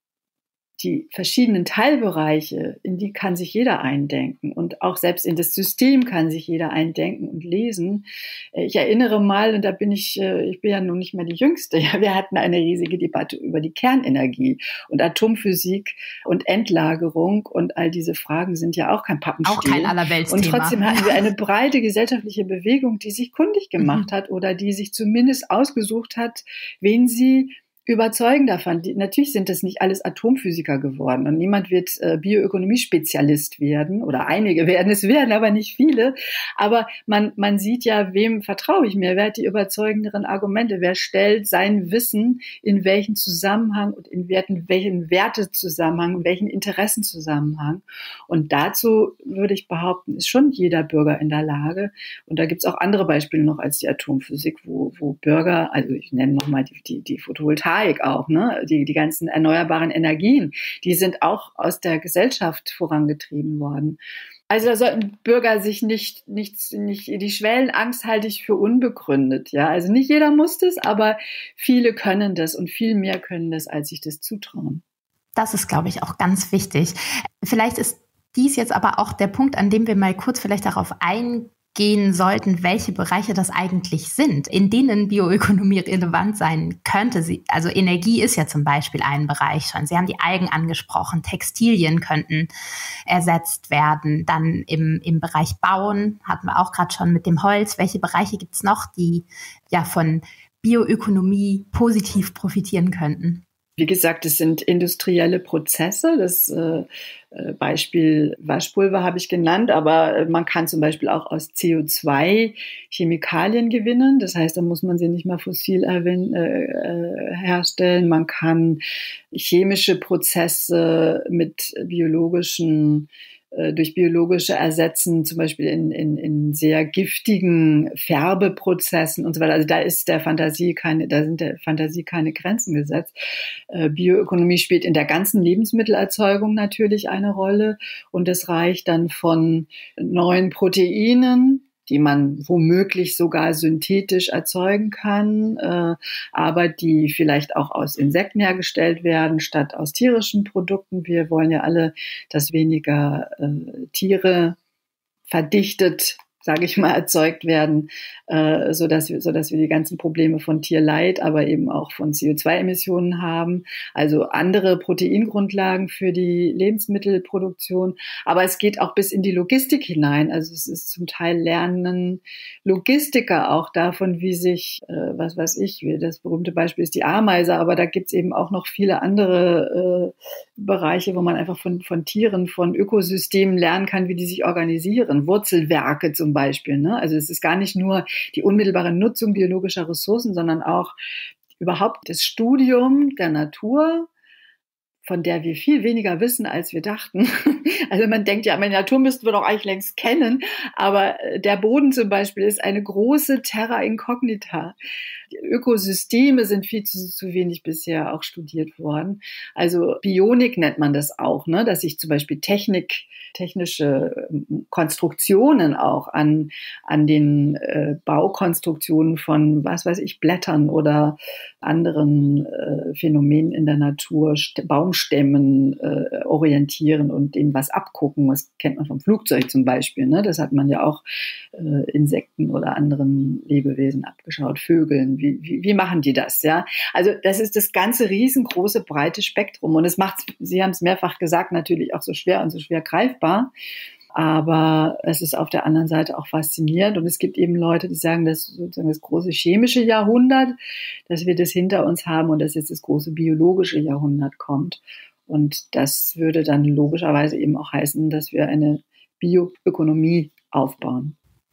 A: die verschiedenen Teilbereiche, in die kann sich jeder eindenken und auch selbst in das System kann sich jeder eindenken und lesen. Ich erinnere mal, und da bin ich bin ja nun nicht mehr die Jüngste, ja, wir hatten eine riesige Debatte über die Kernenergie und Atomphysik und Endlagerung und all diese Fragen sind ja auch kein Pappenstiel.
B: Auch kein Allerweltsthema.
A: Und trotzdem hatten wir eine breite gesellschaftliche Bewegung, die sich kundig gemacht hat oder die sich zumindest ausgesucht hat, wen sie überzeugender fand. Natürlich sind das nicht alles Atomphysiker geworden und niemand wird Bioökonomie-Spezialist werden oder einige werden es werden, aber nicht viele. Aber man sieht ja, wem vertraue ich mehr? Wer hat die überzeugenderen Argumente? Wer stellt sein Wissen in welchen Zusammenhang und in welchen Wertezusammenhang, in welchen Interessenzusammenhang? Und dazu würde ich behaupten, ist schon jeder Bürger in der Lage. Und da gibt es auch andere Beispiele noch als die Atomphysik, wo Bürger, also ich nenne nochmal die Photovoltaik auch, ne? Die ganzen erneuerbaren Energien, die sind auch aus der Gesellschaft vorangetrieben worden. Also da sollten Bürger sich nicht die Schwellenangst halte ich für unbegründet, ja. Also nicht jeder muss das, aber viele können das und viel mehr können das, als sich das zutrauen.
B: Das ist, glaube ich, auch ganz wichtig. Vielleicht ist dies jetzt aber auch der Punkt, an dem wir mal kurz vielleicht darauf eingehen sollten, welche Bereiche das eigentlich sind, in denen Bioökonomie relevant sein könnte. Also Energie ist ja zum Beispiel ein Bereich schon. Sie haben die Algen angesprochen. Textilien könnten ersetzt werden. Dann im Bereich Bauen hatten wir auch gerade schon mit dem Holz. Welche Bereiche gibt es noch, die ja von Bioökonomie positiv profitieren könnten?
A: Wie gesagt, es sind industrielle Prozesse. Das Beispiel Waschpulver habe ich genannt, aber man kann zum Beispiel auch aus CO2 Chemikalien gewinnen. Das heißt, da muss man sie nicht mal fossil herstellen. Man kann chemische Prozesse mit durch biologische ersetzen, zum Beispiel in sehr giftigen Färbeprozessen und so weiter. Also da sind der Fantasie keine Grenzen gesetzt. Bioökonomie spielt in der ganzen Lebensmittelerzeugung natürlich eine Rolle und es reicht dann von neuen Proteinen, die man womöglich sogar synthetisch erzeugen kann, aber die vielleicht auch aus Insekten hergestellt werden, statt aus tierischen Produkten. Wir wollen ja alle, dass weniger Tiere verdichtet, sage ich mal, erzeugt werden, so dass wir die ganzen Probleme von Tierleid, aber eben auch von CO2-Emissionen haben. Also andere Proteingrundlagen für die Lebensmittelproduktion. Aber es geht auch bis in die Logistik hinein. Also es ist zum Teil lernen Logistiker auch davon, wie sich, das berühmte Beispiel ist die Ameise, aber da gibt's eben auch noch viele andere Bereiche, wo man einfach von Tieren, von Ökosystemen lernen kann, wie die sich organisieren. Wurzelwerke zum Beispiel, ne? Also es ist gar nicht nur die unmittelbare Nutzung biologischer Ressourcen, sondern auch überhaupt das Studium der Natur, von der wir viel weniger wissen, als wir dachten. Also man denkt ja, die Natur müssten wir doch eigentlich längst kennen, aber der Boden zum Beispiel ist eine große Terra Incognita. Die Ökosysteme sind viel zu wenig bisher auch studiert worden. Also Bionik nennt man das auch, ne? Dass sich zum Beispiel technische Konstruktionen auch an den Baukonstruktionen von, Blättern oder anderen Phänomenen in der Natur, Baumstämmen orientieren und denen was abgucken. Das kennt man vom Flugzeug zum Beispiel, ne? Das hat man ja auch Insekten oder anderen Lebewesen abgeschaut, Vögeln. Wie machen die das? Ja, also das ist das ganze riesengroße breite Spektrum und es macht, Sie haben es mehrfach gesagt, natürlich auch so schwer und so schwer greifbar. Aber es ist auf der anderen Seite auch faszinierend und es gibt eben Leute, die sagen, dass sozusagen das große chemische Jahrhundert, dass wir das hinter uns haben und dass jetzt das große biologische Jahrhundert kommt. Und das würde dann logischerweise eben auch heißen, dass wir eine Bioökonomie aufbauen.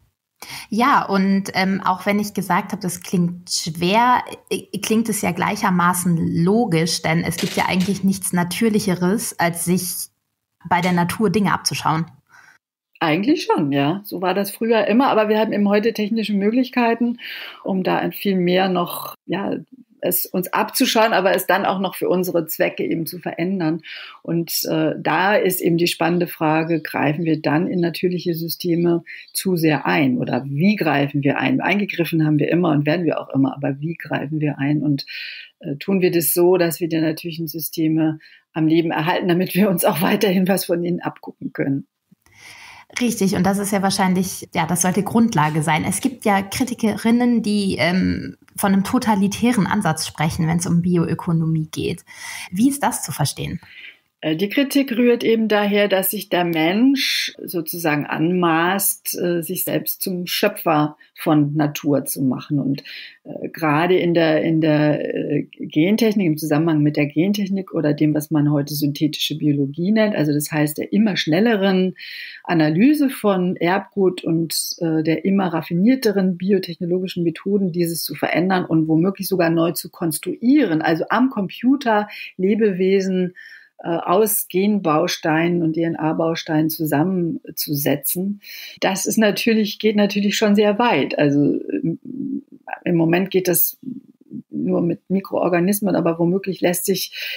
B: Ja, und auch wenn ich gesagt habe, das klingt schwer, klingt es ja gleichermaßen logisch, denn es gibt ja eigentlich nichts Natürlicheres, als sich bei der Natur Dinge abzuschauen.
A: Eigentlich schon, ja. So war das früher immer, aber wir haben eben heute technische Möglichkeiten, um da viel mehr noch, es uns abzuschauen, aber es dann auch noch für unsere Zwecke eben zu verändern. Und da ist eben die spannende Frage, greifen wir dann in natürliche Systeme zu sehr ein oder wie greifen wir ein? Eingegriffen haben wir immer und werden wir auch immer, aber wie greifen wir ein? Und tun wir das so, dass wir die natürlichen Systeme am Leben erhalten, damit wir uns auch weiterhin was von ihnen abgucken können?
B: Richtig, und das ist ja wahrscheinlich, das sollte Grundlage sein. Es gibt ja Kritikerinnen, die von einem totalitären Ansatz sprechen, wenn es um Bioökonomie geht. Wie ist das zu verstehen?
A: Die Kritik rührt eben daher, dass sich der Mensch sozusagen anmaßt, sich selbst zum Schöpfer von Natur zu machen. Und gerade in der Gentechnik, im Zusammenhang mit der Gentechnik oder dem, was man heute synthetische Biologie nennt, also das heißt der immer schnelleren Analyse von Erbgut und der immer raffinierteren biotechnologischen Methoden, dieses zu verändern und womöglich sogar neu zu konstruieren, also am Computer Lebewesen aus Genbausteinen und DNA-Bausteinen zusammenzusetzen. Das ist geht natürlich schon sehr weit. Also im Moment geht das nur mit Mikroorganismen, aber womöglich lassen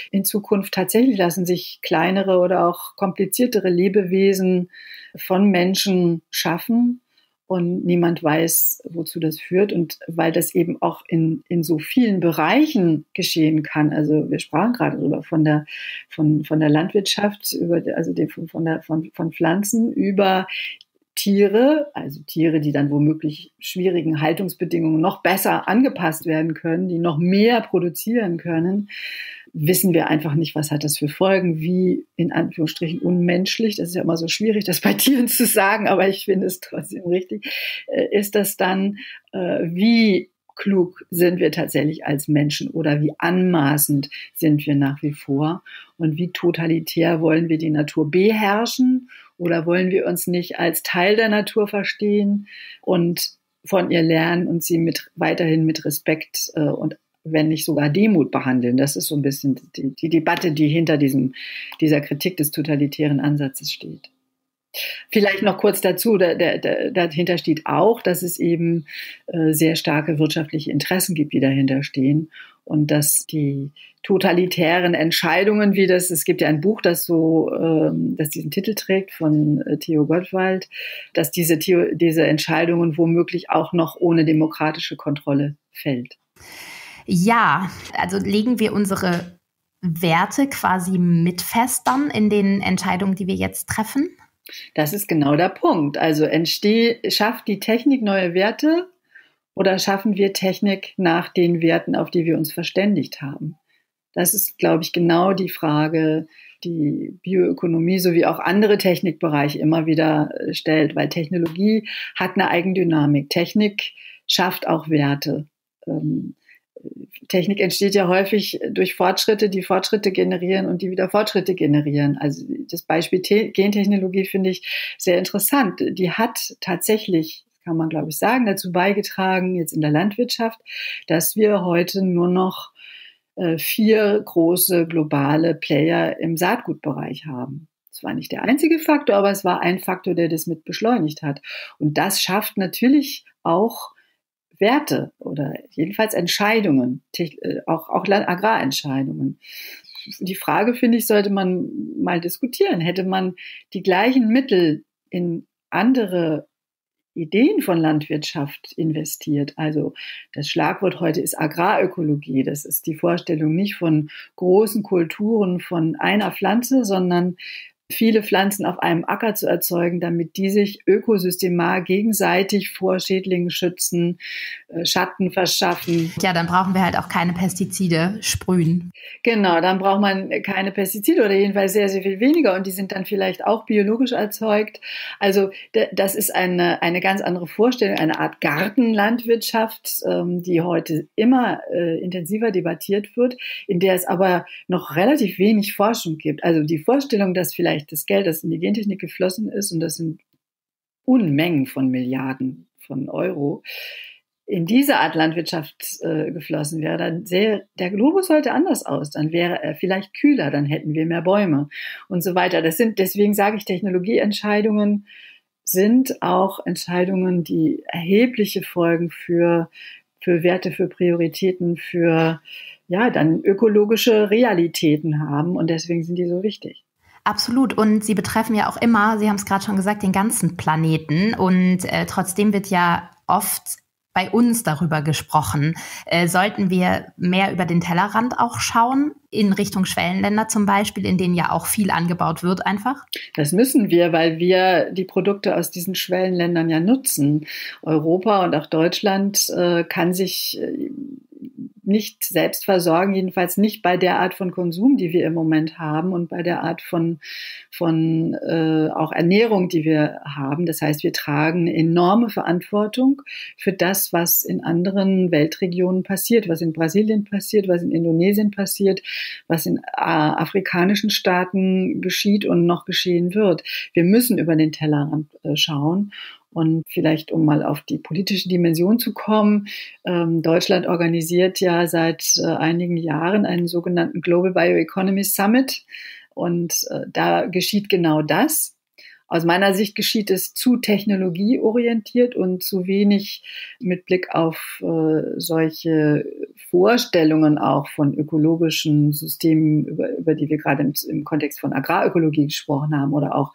A: sich kleinere oder auch kompliziertere Lebewesen von Menschen schaffen. Und niemand weiß, wozu das führt. Und weil das eben auch in so vielen Bereichen geschehen kann. Also wir sprachen gerade darüber von der Landwirtschaft, von Pflanzen über Tiere, also Tiere, die dann womöglich schwierigen Haltungsbedingungen noch besser angepasst werden können, die noch mehr produzieren können, wissen wir einfach nicht, was hat das für Folgen, wie in Anführungsstrichen unmenschlich, das ist ja immer so schwierig, das bei Tieren zu sagen, aber ich finde es trotzdem richtig, ist das dann, wie klug sind wir tatsächlich als Menschen oder wie anmaßend sind wir nach wie vor und wie totalitär wollen wir die Natur beherrschen oder wollen wir uns nicht als Teil der Natur verstehen und von ihr lernen und sie weiterhin mit Respekt und wenn nicht sogar Demut behandeln. Das ist so ein bisschen die Debatte, die hinter dieser Kritik des totalitären Ansatzes steht. Vielleicht noch kurz dazu, dahinter steht auch, dass es eben sehr starke wirtschaftliche Interessen gibt, die dahinter stehen und dass die totalitären Entscheidungen, es gibt ja ein Buch, das diesen Titel trägt von Theo Gottwald, dass diese Entscheidungen womöglich auch noch ohne demokratische Kontrolle fällt.
B: Ja, also legen wir unsere Werte quasi mit fest dann in den Entscheidungen, die wir jetzt treffen?
A: Das ist genau der Punkt. Also schafft die Technik neue Werte oder schaffen wir Technik nach den Werten, auf die wir uns verständigt haben? Das ist, glaube ich, genau die Frage, die Bioökonomie sowie auch andere Technikbereiche immer wieder stellt, weil Technologie hat eine Eigendynamik. Technik schafft auch Werte. Technik entsteht ja häufig durch Fortschritte, die Fortschritte generieren und die wieder Fortschritte generieren. Also das Beispiel Gentechnologie finde ich sehr interessant. Die hat tatsächlich, kann man glaube ich sagen, dazu beigetragen, jetzt in der Landwirtschaft, dass wir heute nur noch 4 große globale Player im Saatgutbereich haben. Das war nicht der einzige Faktor, aber es war ein Faktor, der das mit beschleunigt hat. Und das schafft natürlich auch Werte oder jedenfalls Entscheidungen, auch Agrarentscheidungen. Die Frage, finde ich, sollte man mal diskutieren. Hätte man die gleichen Mittel in andere Ideen von Landwirtschaft investiert? Also das Schlagwort heute ist Agrarökologie. Das ist die Vorstellung nicht von großen Kulturen von einer Pflanze, sondern viele Pflanzen auf einem Acker zu erzeugen, damit die sich ökosystemal gegenseitig vor Schädlingen schützen, Schatten verschaffen.
B: Ja, dann brauchen wir halt auch keine Pestizide sprühen.
A: Genau, dann braucht man keine Pestizide oder jedenfalls sehr, sehr viel weniger und die sind dann vielleicht auch biologisch erzeugt. Also das ist eine ganz andere Vorstellung, eine Art Gartenlandwirtschaft, die heute immer intensiver debattiert wird, in der es aber noch relativ wenig Forschung gibt. Also die Vorstellung, dass vielleicht das Geld, das in die Gentechnik geflossen ist, und das sind Unmengen von Milliarden von Euro, in diese Art Landwirtschaft geflossen wäre, dann sähe der Globus heute anders aus. Dann wäre er vielleicht kühler, dann hätten wir mehr Bäume und so weiter. Deswegen sage ich, Technologieentscheidungen sind auch Entscheidungen, die erhebliche Folgen für Werte, für Prioritäten, für dann ökologische Realitäten haben und deswegen sind die so wichtig.
B: Absolut. Und sie betreffen ja auch immer, Sie haben es gerade schon gesagt, den ganzen Planeten. Und trotzdem wird ja oft bei uns darüber gesprochen. Sollten wir mehr über den Tellerrand auch schauen, in Richtung Schwellenländer zum Beispiel, in denen ja auch viel angebaut wird einfach?
A: Das müssen wir, weil wir die Produkte aus diesen Schwellenländern ja nutzen. Europa und auch Deutschland kann sich nicht selbst versorgen, jedenfalls nicht bei der Art von Konsum, die wir im Moment haben und bei der Art von auch Ernährung, die wir haben. Das heißt, wir tragen eine enorme Verantwortung für das, was in anderen Weltregionen passiert, was in Brasilien passiert, was in Indonesien passiert, was in afrikanischen Staaten geschieht und noch geschehen wird. Wir müssen über den Tellerrand schauen. Und vielleicht, um mal auf die politische Dimension zu kommen, Deutschland organisiert ja seit einigen Jahren einen sogenannten Global Bioeconomy Summit. Und da geschieht genau das. Aus meiner Sicht geschieht es zu technologieorientiert und zu wenig mit Blick auf solche Vorstellungen auch von ökologischen Systemen, über die wir gerade im Kontext von Agrarökologie gesprochen haben, oder auch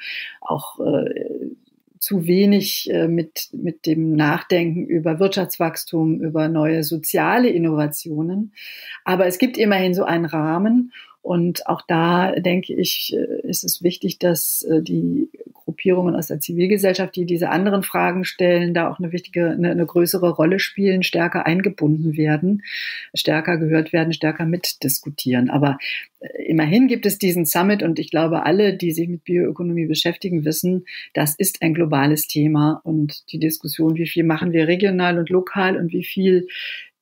A: zu wenig mit dem Nachdenken über Wirtschaftswachstum, über neue soziale Innovationen. Aber es gibt immerhin so einen Rahmen. Und auch da, denke ich, ist es wichtig, dass die Gruppierungen aus der Zivilgesellschaft, die diese anderen Fragen stellen, da auch eine größere Rolle spielen, stärker eingebunden werden, stärker gehört werden, stärker mitdiskutieren. Aber immerhin gibt es diesen Summit und ich glaube, alle, die sich mit Bioökonomie beschäftigen, wissen, das ist ein globales Thema und die Diskussion, wie viel machen wir regional und lokal und wie viel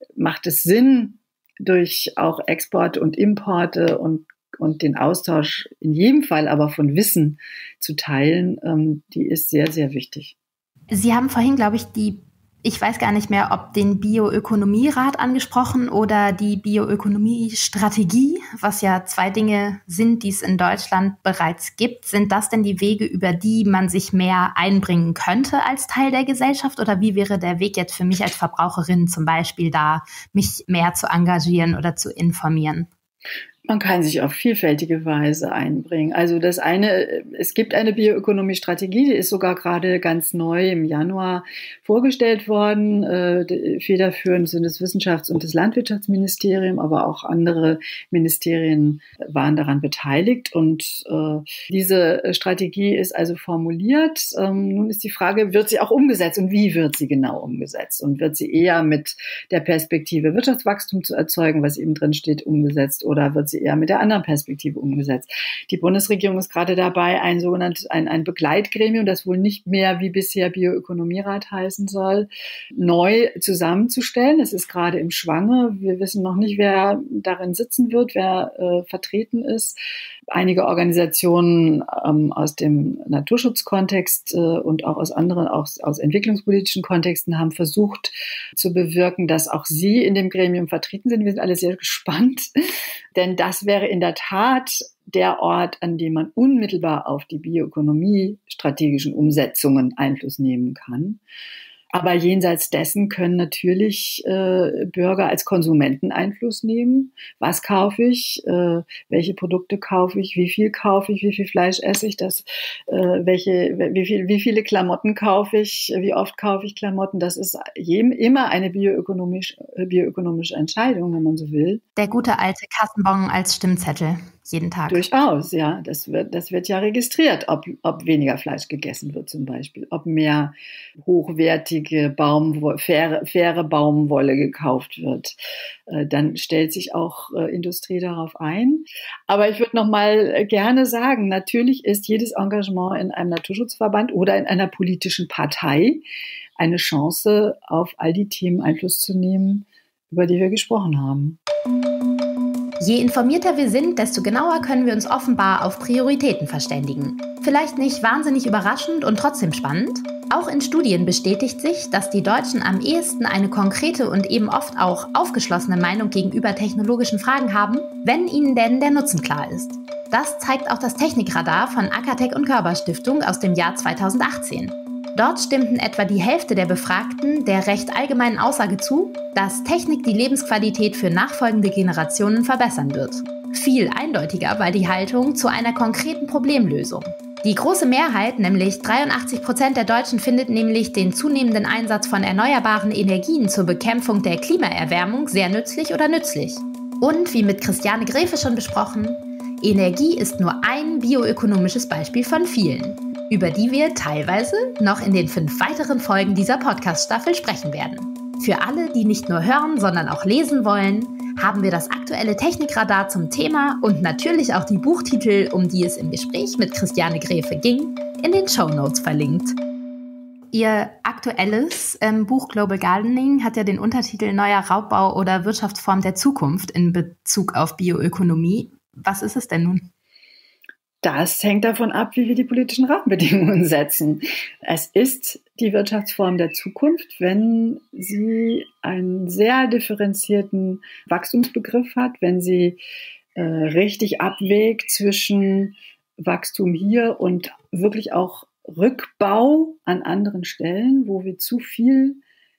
A: macht es Sinn, durch auch Exporte und Importe und den Austausch in jedem Fall aber von Wissen zu teilen, die ist sehr, sehr wichtig.
B: Sie haben vorhin, glaube ich, ich weiß gar nicht mehr, ob den Bioökonomierat angesprochen oder die Bioökonomiestrategie, was ja 2 Dinge sind, die es in Deutschland bereits gibt. Sind das denn die Wege, über die man sich mehr einbringen könnte als Teil der Gesellschaft? Oder wie wäre der Weg jetzt für mich als Verbraucherin zum Beispiel da, mich mehr zu engagieren oder zu informieren?
A: Man kann sich auf vielfältige Weise einbringen. Also es gibt eine Bioökonomie-Strategie, die ist sogar gerade ganz neu im Januar vorgestellt worden. Federführend sind das Wissenschafts- und das Landwirtschaftsministerium, aber auch andere Ministerien waren daran beteiligt. Und diese Strategie ist also formuliert. Nun ist die Frage, wird sie auch umgesetzt und wie wird sie genau umgesetzt? Und wird sie eher mit der Perspektive Wirtschaftswachstum zu erzeugen, was eben drin steht, umgesetzt, oder wird sie eher mit der anderen Perspektive umgesetzt? Die Bundesregierung ist gerade dabei, ein Begleitgremium, das wohl nicht mehr wie bisher Bioökonomierat heißen soll, neu zusammenzustellen. Es ist gerade im Schwange. Wir wissen noch nicht, wer darin sitzen wird, wer vertreten ist. Einige Organisationen aus dem Naturschutzkontext und auch aus anderen, auch aus entwicklungspolitischen Kontexten haben versucht zu bewirken, dass auch sie in dem Gremium vertreten sind. Wir sind alle sehr gespannt, denn das wäre in der Tat der Ort, an dem man unmittelbar auf die Bioökonomie-strategischen Umsetzungen Einfluss nehmen kann. Aber jenseits dessen können natürlich Bürger als Konsumenten Einfluss nehmen. Was kaufe ich? Welche Produkte kaufe ich? Wie viel kaufe ich? Wie viel Fleisch esse ich? Wie viele Klamotten kaufe ich? Wie oft kaufe ich Klamotten? Das ist immer eine bioökonomische Entscheidung, wenn man so will.
B: Der gute alte Kassenbon als Stimmzettel. Jeden Tag.
A: Durchaus, ja. Das wird ja registriert, ob weniger Fleisch gegessen wird zum Beispiel, ob mehr hochwertige faire Baumwolle gekauft wird. Dann stellt sich auch Industrie darauf ein. Aber ich würde noch mal gerne sagen, natürlich ist jedes Engagement in einem Naturschutzverband oder in einer politischen Partei eine Chance, auf all die Themen Einfluss zu nehmen, über die wir gesprochen haben.
B: Je informierter wir sind, desto genauer können wir uns offenbar auf Prioritäten verständigen. Vielleicht nicht wahnsinnig überraschend und trotzdem spannend. Auch in Studien bestätigt sich, dass die Deutschen am ehesten eine konkrete und eben oft auch aufgeschlossene Meinung gegenüber technologischen Fragen haben, wenn ihnen denn der Nutzen klar ist. Das zeigt auch das Technikradar von Akatech und Körber-Stiftung aus dem Jahr 2018. Dort stimmten etwa die Hälfte der Befragten der recht allgemeinen Aussage zu, dass Technik die Lebensqualität für nachfolgende Generationen verbessern wird. Viel eindeutiger war die Haltung zu einer konkreten Problemlösung. Die große Mehrheit, nämlich 83% der Deutschen, findet nämlich den zunehmenden Einsatz von erneuerbaren Energien zur Bekämpfung der Klimaerwärmung sehr nützlich oder nützlich. Und wie mit Christiane Grefe schon besprochen, Energie ist nur ein bioökonomisches Beispiel von vielen, über die wir teilweise noch in den 5 weiteren Folgen dieser Podcast-Staffel sprechen werden. Für alle, die nicht nur hören, sondern auch lesen wollen, haben wir das aktuelle Technikradar zum Thema und natürlich auch die Buchtitel, um die es im Gespräch mit Christiane Grefe ging, in den Shownotes verlinkt. Ihr aktuelles Buch Global Gardening hat ja den Untertitel Neuer Raubbau oder Wirtschaftsform der Zukunft in Bezug auf Bioökonomie. Was ist es denn nun?
A: Das hängt davon ab, wie wir die politischen Rahmenbedingungen setzen. Es ist die Wirtschaftsform der Zukunft, wenn sie einen sehr differenzierten Wachstumsbegriff hat, wenn sie richtig abwägt zwischen Wachstum hier und wirklich auch Rückbau an anderen Stellen, wo wir zu viel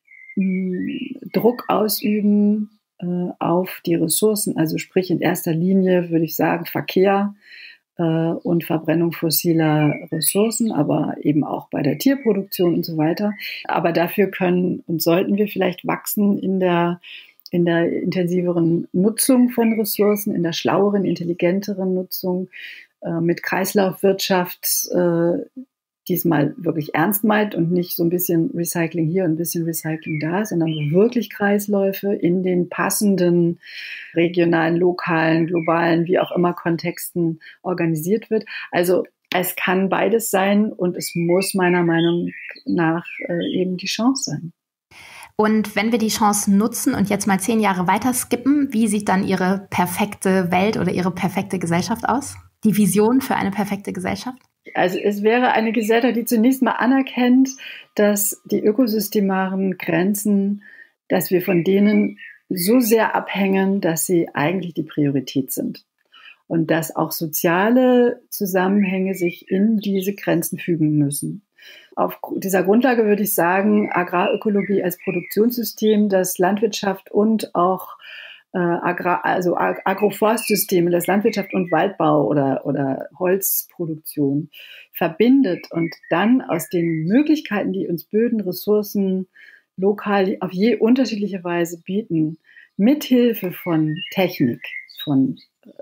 A: Druck ausüben auf die Ressourcen. Also sprich in erster Linie würde ich sagen Verkehr und Verbrennung fossiler Ressourcen, aber eben auch bei der Tierproduktion und so weiter. Aber dafür können und sollten wir vielleicht wachsen in der intensiveren Nutzung von Ressourcen, in der schlaueren, intelligenteren Nutzung, mit Kreislaufwirtschaft, diesmal wirklich ernst meint und nicht so ein bisschen Recycling hier und ein bisschen Recycling da, sondern wirklich Kreisläufe in den passenden regionalen, lokalen, globalen, wie auch immer Kontexten organisiert wird. Also es kann beides sein und es muss meiner Meinung nach eben die Chance sein.
B: Und wenn wir die Chance nutzen und jetzt mal 10 Jahre weiter skippen, wie sieht dann Ihre perfekte Welt oder Ihre perfekte Gesellschaft aus? Die Vision für eine perfekte Gesellschaft?
A: Also es wäre eine Gesellschaft, die zunächst mal anerkennt, dass die ökosystemaren Grenzen, dass wir von denen so sehr abhängen, dass sie eigentlich die Priorität sind. Und dass auch soziale Zusammenhänge sich in diese Grenzen fügen müssen. Auf dieser Grundlage würde ich sagen, Agrarökologie als Produktionssystem, das Landwirtschaft und auch Agroforstsysteme, das Landwirtschaft und Waldbau oder Holzproduktion verbindet und dann aus den Möglichkeiten, die uns Böden, Ressourcen lokal auf je unterschiedliche Weise bieten, mithilfe von Technik, von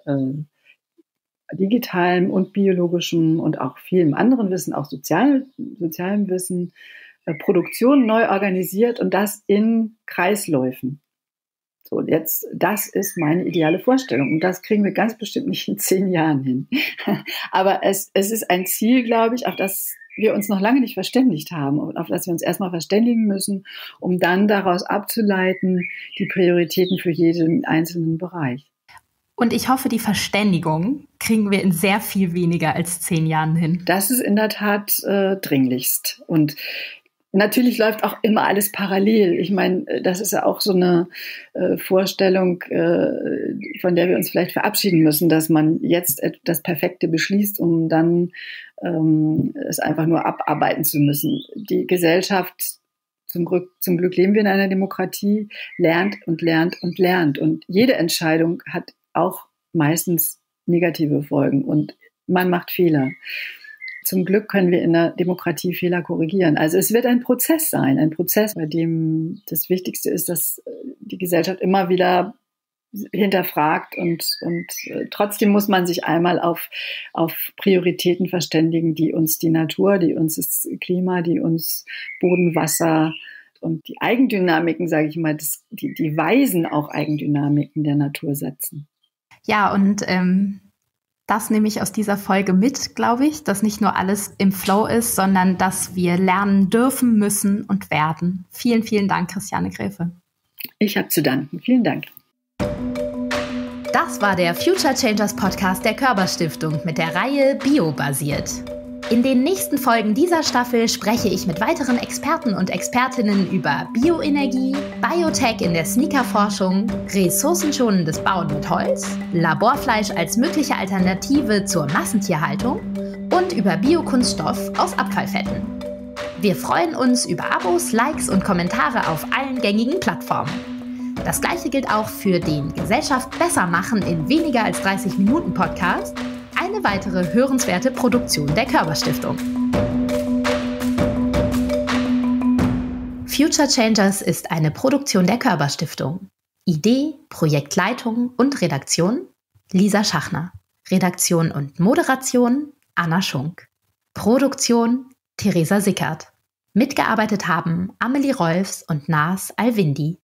A: digitalem und biologischem und auch vielem anderen Wissen, auch sozialem Wissen, Produktion neu organisiert und das in Kreisläufen. So, jetzt, das ist meine ideale Vorstellung und das kriegen wir ganz bestimmt nicht in 10 Jahren hin. Aber es ist ein Ziel, glaube ich, auf das wir uns noch lange nicht verständigt haben und auf das wir uns erstmal verständigen müssen, um dann daraus abzuleiten, die Prioritäten für jeden einzelnen Bereich.
B: Und ich hoffe, die Verständigung kriegen wir in sehr viel weniger als 10 Jahren hin.
A: Das ist in der Tat dringlichst. Und natürlich läuft auch immer alles parallel. Ich meine, das ist ja auch so eine Vorstellung, von der wir uns vielleicht verabschieden müssen, dass man jetzt das Perfekte beschließt, um dann es einfach nur abarbeiten zu müssen. Die Gesellschaft, zum Glück leben wir in einer Demokratie, lernt und lernt und lernt. Und jede Entscheidung hat auch meistens negative Folgen und man macht Fehler. Zum Glück können wir in der Demokratie Fehler korrigieren. Also es wird ein Prozess sein, ein Prozess, bei dem das Wichtigste ist, dass die Gesellschaft immer wieder hinterfragt und trotzdem muss man sich einmal auf Prioritäten verständigen, die uns die Natur, die uns das Klima, die uns Boden, Wasser und die Eigendynamiken, sage ich mal, die weisen auch Eigendynamiken der Natur setzen.
B: Ja, und das nehme ich aus dieser Folge mit, glaube ich, dass nicht nur alles im Flow ist, sondern dass wir lernen dürfen, müssen und werden. Vielen, vielen Dank, Christiane Graefe.
A: Ich habe zu danken. Vielen Dank.
B: Das war der Future Changers Podcast der Körber-Stiftung mit der Reihe Biobasiert. In den nächsten Folgen dieser Staffel spreche ich mit weiteren Experten und Expertinnen über Bioenergie, Biotech in der Sneakerforschung, ressourcenschonendes Bauen mit Holz, Laborfleisch als mögliche Alternative zur Massentierhaltung und über Biokunststoff aus Abfallfetten. Wir freuen uns über Abos, Likes und Kommentare auf allen gängigen Plattformen. Das gleiche gilt auch für den Gesellschaft besser machen in weniger als 30 Minuten Podcast, eine weitere hörenswerte Produktion der Körber-Stiftung. Future Changers ist eine Produktion der Körber-Stiftung. Idee, Projektleitung und Redaktion Lisa Schachner. Redaktion und Moderation Anna Schunk. Produktion Theresa Sickert. Mitgearbeitet haben Amelie Rolfs und Nas Alwindi.